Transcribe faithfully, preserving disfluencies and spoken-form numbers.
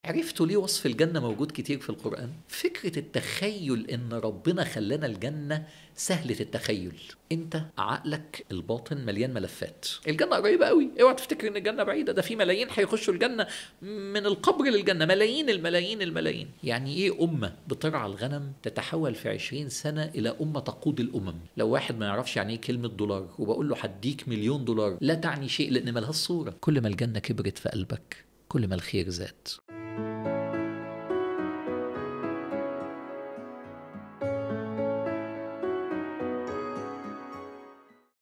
عرفتوا ليه وصف الجنة موجود كتير في القرآن؟ فكرة التخيل إن ربنا خلانا الجنة سهلة التخيل. انت عقلك الباطن مليان ملفات. الجنة قريبة قوي، اوعى تفتكر ان الجنة بعيدة، ده في ملايين هيخشوا الجنة من القبر للجنة، ملايين الملايين الملايين. يعني ايه أمة بترعى الغنم تتحول في عشرين سنة إلى أمة تقود الأمم؟ لو واحد ما يعرفش يعني ايه كلمة دولار وبقول له هديك مليون دولار، لا تعني شيء لأن ملهاش صورة. كل ما الجنة كبرت في قلبك كل ما الخير زاد.